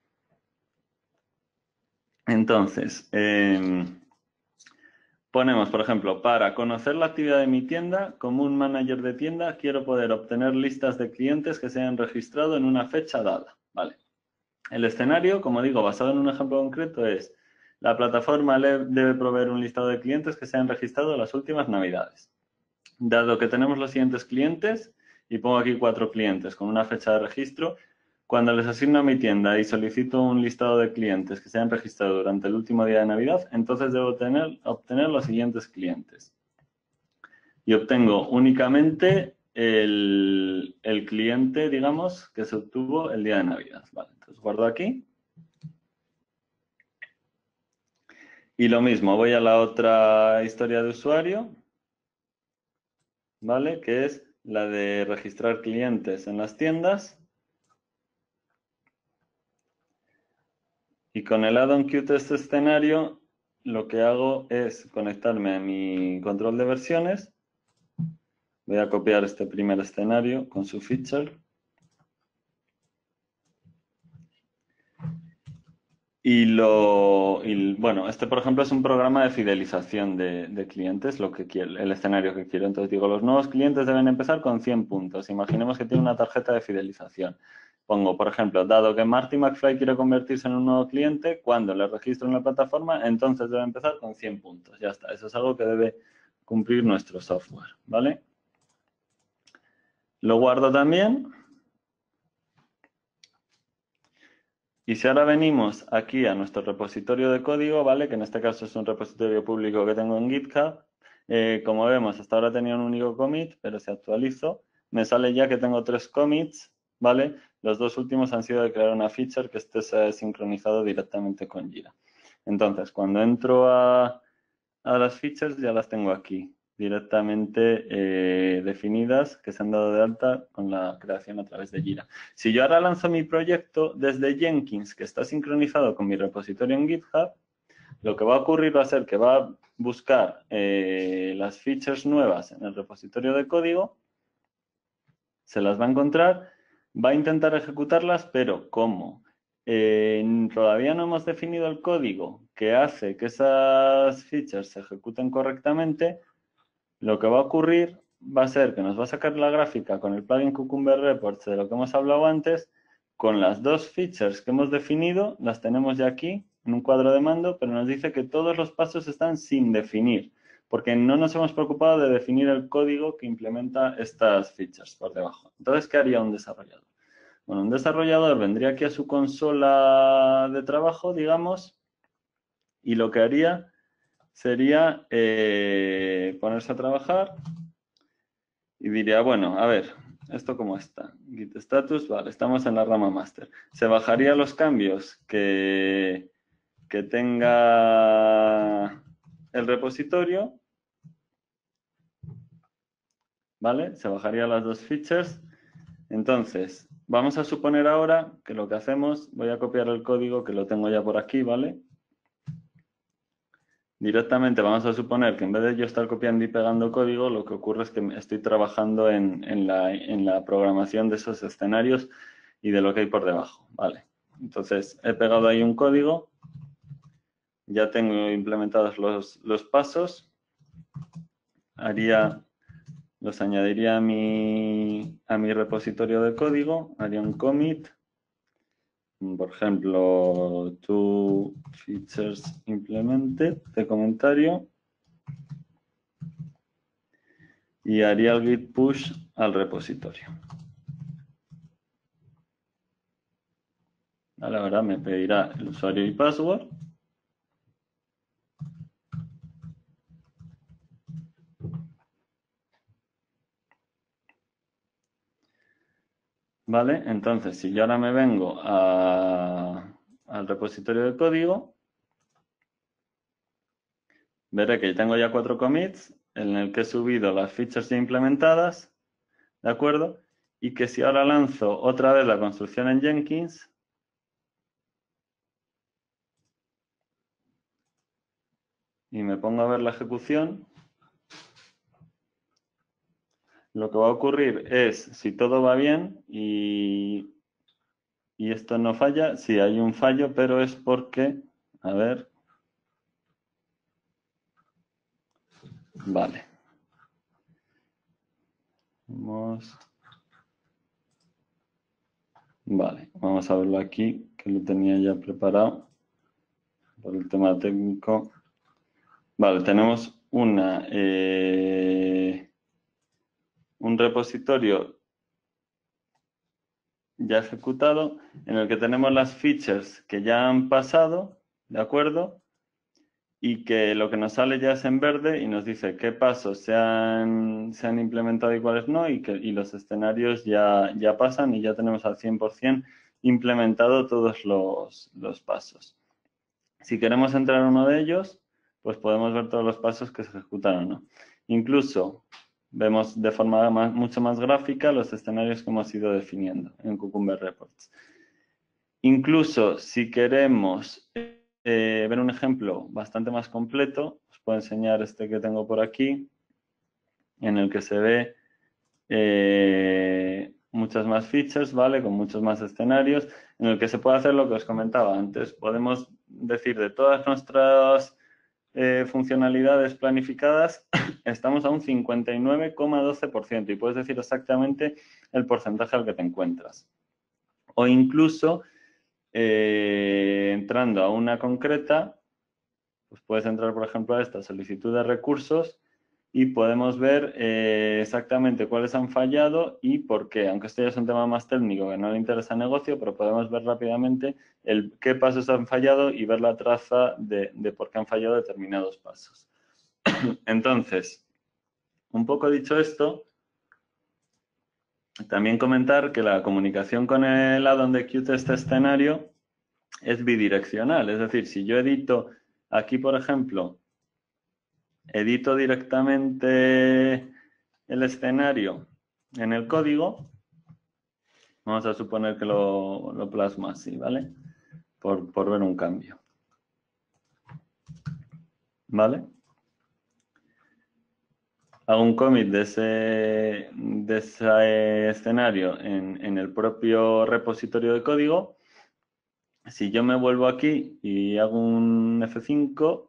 Entonces, ponemos, por ejemplo, para conocer la actividad de mi tienda, como un manager de tienda, quiero poder obtener listas de clientes que se hayan registrado en una fecha dada. Vale. El escenario, como digo, basado en un ejemplo concreto, es la plataforma debe proveer un listado de clientes que se hayan registrado en las últimas Navidades. Dado que tenemos los siguientes clientes, y pongo aquí 4 clientes con una fecha de registro, cuando les asigno a mi tienda y solicito un listado de clientes que se hayan registrado durante el último día de Navidad, entonces debo obtener los siguientes clientes. Y obtengo únicamente el cliente, digamos, que se obtuvo el día de Navidad. Vale, entonces guardo aquí. Y lo mismo, voy a la otra historia de usuario, ¿vale? Que es la de registrar clientes en las tiendas. Y con el add-on Qtest escenario, lo que hago es conectarme a mi control de versiones. Voy a copiar este primer escenario con su feature. Bueno, este por ejemplo es un programa de fidelización de clientes, lo que quiere, el escenario que quiero. Entonces digo, los nuevos clientes deben empezar con 100 puntos. Imaginemos que tiene una tarjeta de fidelización. Pongo, por ejemplo, dado que Marty McFly quiere convertirse en un nuevo cliente, cuando le registro en la plataforma, entonces debe empezar con 100 puntos. Ya está, eso es algo que debe cumplir nuestro software, ¿vale? Lo guardo también. Y si ahora venimos aquí a nuestro repositorio de código, ¿vale? Que en este caso es un repositorio público que tengo en GitHub. Como vemos, hasta ahora tenía un único commit, pero si actualizo, me sale ya que tengo 3 commits, ¿vale? Los 2 últimos han sido de crear una feature que esté sincronizado directamente con Jira. Entonces, cuando entro a las features, ya las tengo aquí, directamente definidas, que se han dado de alta con la creación a través de Jira. Si yo ahora lanzo mi proyecto desde Jenkins, que está sincronizado con mi repositorio en GitHub, lo que va a ocurrir va a ser que va a buscar las features nuevas en el repositorio de código, se las va a encontrar, va a intentar ejecutarlas, pero como todavía no hemos definido el código que hace que esas features se ejecuten correctamente, lo que va a ocurrir va a ser que nos va a sacar la gráfica con el plugin Cucumber Reports de lo que hemos hablado antes, con las 2 features que hemos definido, las tenemos ya aquí en un cuadro de mando, pero nos dice que todos los pasos están sin definir, porque no nos hemos preocupado de definir el código que implementa estas features por debajo. Entonces, ¿qué haría un desarrollador? Bueno, un desarrollador vendría aquí a su consola de trabajo, digamos, y lo que haría sería ponerse a trabajar y diría, bueno, a ver, ¿esto cómo está? Git status, vale, estamos en la rama master. Se bajaría los cambios que tenga el repositorio, ¿vale? Se bajaría las 2 features. Entonces, vamos a suponer ahora que lo que hacemos, voy a copiar el código que lo tengo ya por aquí, ¿vale? directamente vamos a suponer que en vez de yo estar copiando y pegando código, lo que ocurre es que estoy trabajando en la programación de esos escenarios y de lo que hay por debajo. Vale. Entonces, he pegado ahí un código, ya tengo implementados los pasos, los añadiría a mi repositorio de código, haría un commit, por ejemplo, to features implemented de comentario, y haría el git push al repositorio. Vale, ahora me pedirá el usuario y password. Vale, entonces si yo ahora me vengo al repositorio de código, veré que tengo ya 4 commits en el que he subido las features ya implementadas, ¿de acuerdo? Y que si ahora lanzo otra vez la construcción en Jenkins, y me pongo a ver la ejecución, lo que va a ocurrir es, si todo va bien y esto no falla, sí hay un fallo, pero es porque, a ver, vale. Vale, vamos a verlo aquí, que lo tenía ya preparado por el tema técnico. Vale, tenemos un repositorio ya ejecutado en el que tenemos las features que ya han pasado, ¿de acuerdo? Y que lo que nos sale ya es en verde y nos dice qué pasos se han implementado y cuáles no, y los escenarios ya pasan y ya tenemos al 100% implementado todos los pasos. Si queremos entrar en uno de ellos, pues podemos ver todos los pasos que se ejecutaron o no. Incluso vemos de forma mucho más gráfica los escenarios que hemos ido definiendo en Cucumber Reports. Incluso si queremos ver un ejemplo bastante más completo, os puedo enseñar este que tengo por aquí, en el que se ve muchas más features, ¿vale? Con muchos más escenarios, en el que se puede hacer lo que os comentaba antes. Podemos decir de todas nuestras funcionalidades planificadas, estamos a un 59,12% y puedes decir exactamente el porcentaje al que te encuentras. O incluso, entrando a una concreta, pues puedes entrar, por ejemplo, a esta solicitud de recursos y podemos ver exactamente cuáles han fallado y por qué. Aunque esto ya es un tema más técnico que no le interesa al negocio, pero podemos ver rápidamente qué pasos han fallado y ver la traza de por qué han fallado determinados pasos. Entonces, un poco dicho esto, también comentar que la comunicación con el add-on de Qtest escenario es bidireccional. Es decir, si yo edito aquí, por ejemplo, edito directamente el escenario en el código, vamos a suponer que lo plasmo así, ¿vale? Por ver un cambio. ¿Vale? Hago un commit de ese escenario en el propio repositorio de código. Si yo me vuelvo aquí y hago un F5,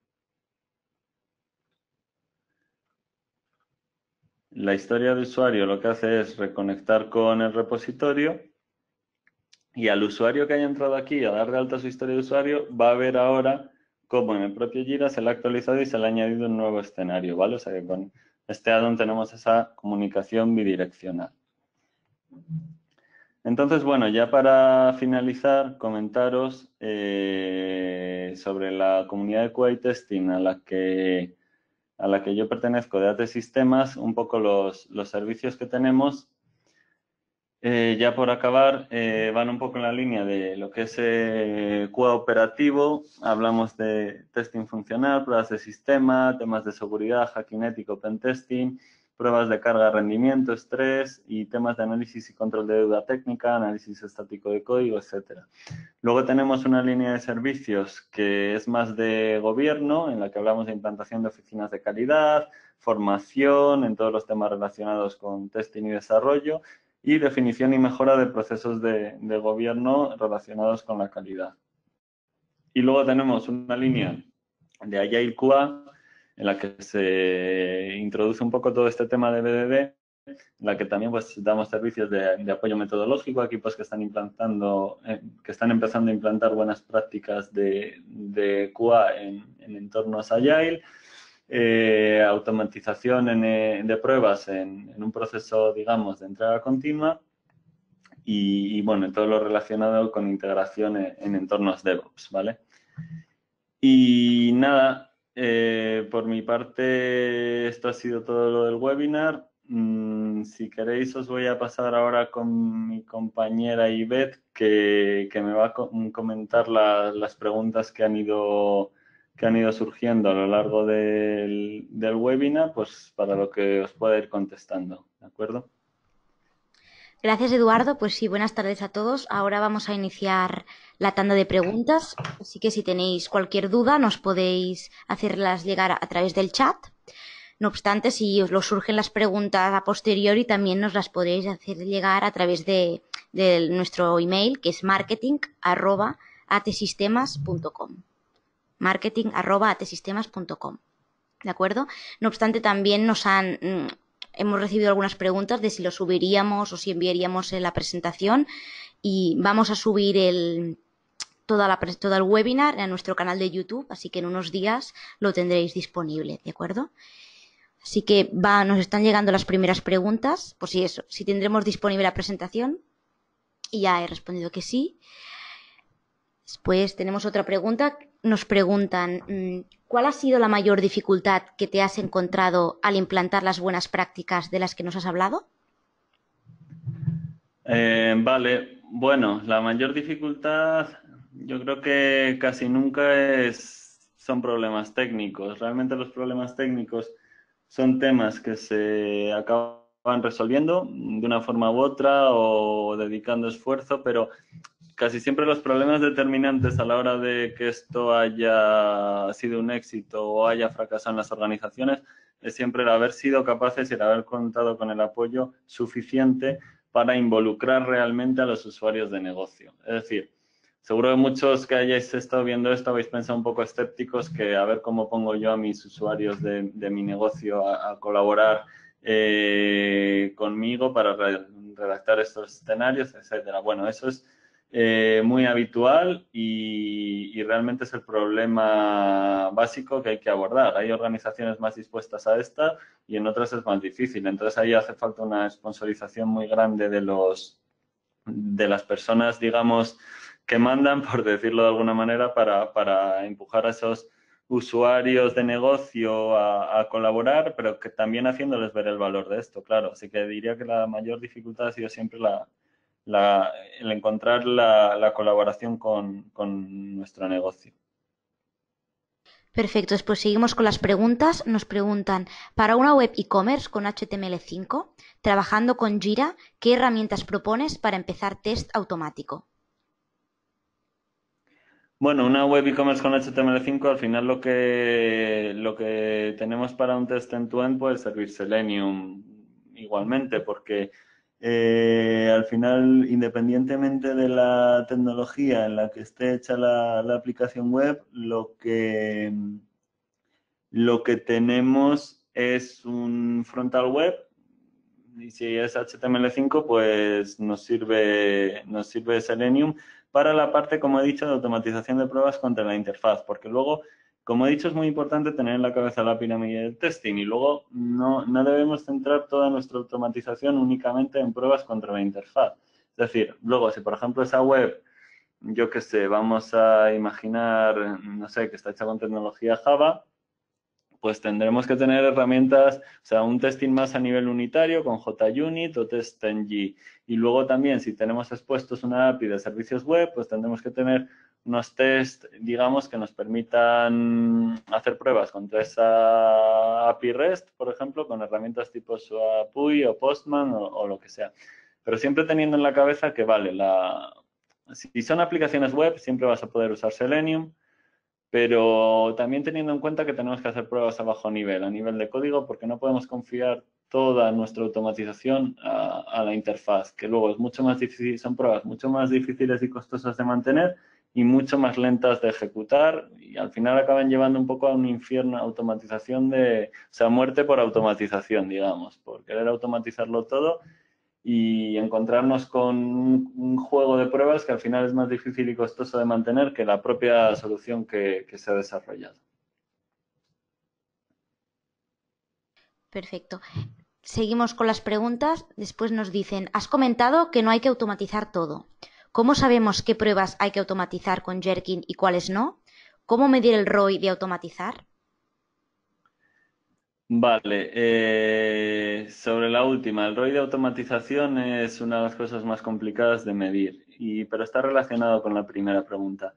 la historia de usuario lo que hace es reconectar con el repositorio y al usuario que haya entrado aquí a dar de alta su historia de usuario va a ver ahora cómo en el propio Jira se le ha actualizado y se le ha añadido un nuevo escenario, ¿vale? O sea que con este add-on tenemos esa comunicación bidireccional. Entonces, bueno, ya para finalizar, comentaros sobre la comunidad de QA Testing a la que yo pertenezco de AT Sistemas, un poco los servicios que tenemos. Ya por acabar, van un poco en la línea de lo que es QA operativo. Hablamos de testing funcional, pruebas de sistema, temas de seguridad, hacking ético, pentesting, pruebas de carga, rendimiento, estrés y temas de análisis y control de deuda técnica, análisis estático de código, etcétera. Luego tenemos una línea de servicios que es más de gobierno, en la que hablamos de implantación de oficinas de calidad, formación en todos los temas relacionados con testing y desarrollo, y definición y mejora de procesos de gobierno relacionados con la calidad. Y luego tenemos una línea de Agile QA, en la que se introduce un poco todo este tema de BDD, en la que también pues damos servicios de apoyo metodológico a equipos que están implantando, que están empezando a implantar buenas prácticas de QA en entornos Agile, automatización de pruebas en un proceso, digamos, de entrega continua y bueno, en todo lo relacionado con integración en entornos DevOps, ¿vale? Y nada, por mi parte, esto ha sido todo lo del webinar. Si queréis, os voy a pasar ahora con mi compañera Ivette, que me va a comentar las preguntas que han ido surgiendo a lo largo del webinar, pues para lo que os pueda ir contestando, ¿de acuerdo? Gracias, Eduardo. Pues sí, buenas tardes a todos. Ahora vamos a iniciar la tanda de preguntas, así que si tenéis cualquier duda nos podéis hacerlas llegar a través del chat. No obstante, si os surgen las preguntas a posteriori, también nos las podéis hacer llegar a través de nuestro email, que es marketing@atesistemas.com. marketing@atesistemas.com. ¿De acuerdo? No obstante, también hemos recibido algunas preguntas de si lo subiríamos o si enviaríamos la presentación, y vamos a subir todo el webinar a nuestro canal de YouTube, así que en unos días lo tendréis disponible, ¿de acuerdo? Así que nos están llegando las primeras preguntas, por si tendremos disponible la presentación, y ya he respondido que sí. Después tenemos otra pregunta. Nos preguntan, ¿cuál ha sido la mayor dificultad que te has encontrado al implantar las buenas prácticas de las que nos has hablado? Vale, bueno, la mayor dificultad yo creo que casi nunca son problemas técnicos. Realmente los problemas técnicos son temas que se acaban resolviendo de una forma u otra o dedicando esfuerzo, pero casi siempre los problemas determinantes a la hora de que esto haya sido un éxito o haya fracasado en las organizaciones es siempre el haber sido capaces y el haber contado con el apoyo suficiente para involucrar realmente a los usuarios de negocio. Es decir, seguro que muchos que hayáis estado viendo esto habéis pensado un poco escépticos que a ver cómo pongo yo a mis usuarios de mi negocio a colaborar conmigo para redactar estos escenarios, etcétera. Bueno, eso es muy habitual y realmente es el problema básico que hay que abordar. Hay organizaciones más dispuestas a esta y en otras es más difícil. Entonces ahí hace falta una sponsorización muy grande de las personas, digamos, que mandan, por decirlo de alguna manera, para empujar a esos usuarios de negocio a colaborar, pero que también haciéndoles ver el valor de esto, claro. Así que diría que la mayor dificultad ha sido siempre el encontrar la colaboración con nuestro negocio. Perfecto, después seguimos con las preguntas. Nos preguntan, para una web e-commerce con HTML5, trabajando con Jira, ¿qué herramientas propones para empezar test automático? Bueno, una web e-commerce con HTML5, al final lo que tenemos para un test end-to-end puede servir Selenium igualmente, porque al final, independientemente de la tecnología en la que esté hecha la aplicación web, lo que tenemos es un frontal web, y si es HTML5, pues nos sirve Selenium para la parte, como he dicho, de automatización de pruebas contra la interfaz, porque luego, como he dicho, es muy importante tener en la cabeza la pirámide del testing y luego no debemos centrar toda nuestra automatización únicamente en pruebas contra la interfaz. Es decir, luego, si por ejemplo esa web, yo qué sé, vamos a imaginar, no sé, que está hecha con tecnología Java, pues tendremos que tener herramientas, o sea, un testing más a nivel unitario con JUnit o TestNG. Y luego también, si tenemos expuestos una API de servicios web, pues tendremos que tener unos test, digamos, que nos permitan hacer pruebas contra esa API REST, por ejemplo, con herramientas tipo SWAPUI o Postman o lo que sea. Pero siempre teniendo en la cabeza que, vale, si son aplicaciones web, siempre vas a poder usar Selenium, pero también teniendo en cuenta que tenemos que hacer pruebas a nivel de código, porque no podemos confiar toda nuestra automatización a la interfaz, que luego es mucho más difícil, son pruebas mucho más difíciles y costosas de mantener y mucho más lentas de ejecutar, y al final acaban llevando un poco a un infierno, automatización o sea, muerte por automatización, digamos, por querer automatizarlo todo y encontrarnos con un juego de pruebas que al final es más difícil y costoso de mantener que la propia solución que se ha desarrollado. Perfecto. Seguimos con las preguntas. Después nos dicen, has comentado que no hay que automatizar todo. ¿Cómo sabemos qué pruebas hay que automatizar con Jenkins y cuáles no? ¿Cómo medir el ROI de automatizar? Vale, sobre la última, el ROI de automatización es una de las cosas más complicadas de medir, pero está relacionado con la primera pregunta.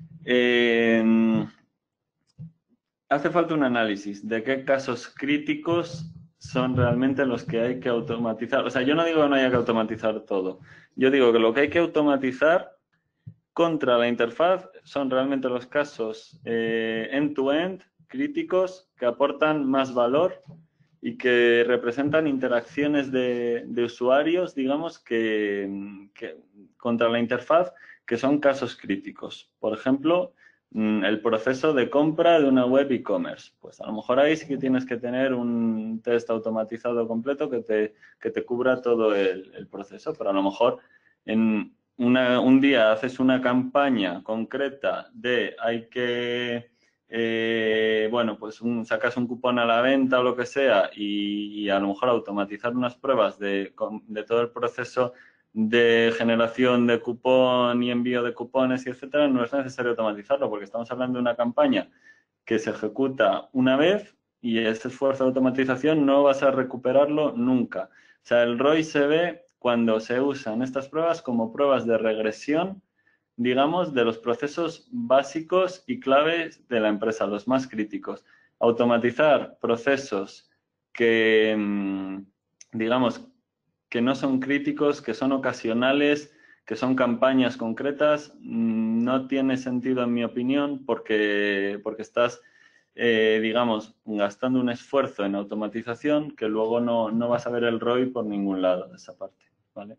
Hace falta un análisis de qué casos críticos son realmente los que hay que automatizar. O sea, yo no digo que no haya que automatizar todo. Yo digo que lo que hay que automatizar contra la interfaz son realmente los casos end-to-end críticos que aportan más valor y que representan interacciones de usuarios, digamos, que contra la interfaz, que son casos críticos. Por ejemplo, el proceso de compra de una web e-commerce. Pues a lo mejor ahí sí que tienes que tener un test automatizado completo que te cubra todo el proceso, pero a lo mejor un día haces una campaña concreta de hay que bueno, pues sacas un cupón a la venta o lo que sea y a lo mejor automatizar unas pruebas de todo el proceso de generación de cupón y envío de cupones y etcétera, no es necesario automatizarlo porque estamos hablando de una campaña que se ejecuta una vez y ese esfuerzo de automatización no vas a recuperarlo nunca. O sea, el ROI se ve cuando se usan estas pruebas como pruebas de regresión, digamos, de los procesos básicos y claves de la empresa, los más críticos. Automatizar procesos que, digamos, que no son críticos, que son ocasionales, que son campañas concretas, no tiene sentido en mi opinión porque estás, digamos, gastando un esfuerzo en automatización que luego no vas a ver el ROI por ningún lado de esa parte, ¿vale?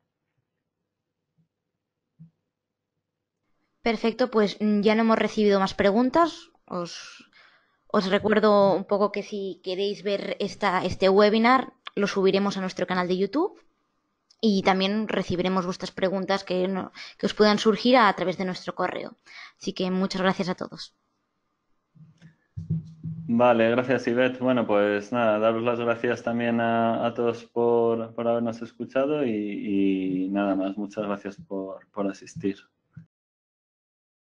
Perfecto, pues ya no hemos recibido más preguntas. Os recuerdo un poco que si queréis ver este webinar, lo subiremos a nuestro canal de YouTube y también recibiremos vuestras preguntas que os puedan surgir a través de nuestro correo. Así que muchas gracias a todos. Vale, gracias, Ivette. Bueno, pues nada, daros las gracias también a todos por habernos escuchado y nada más. Muchas gracias por asistir.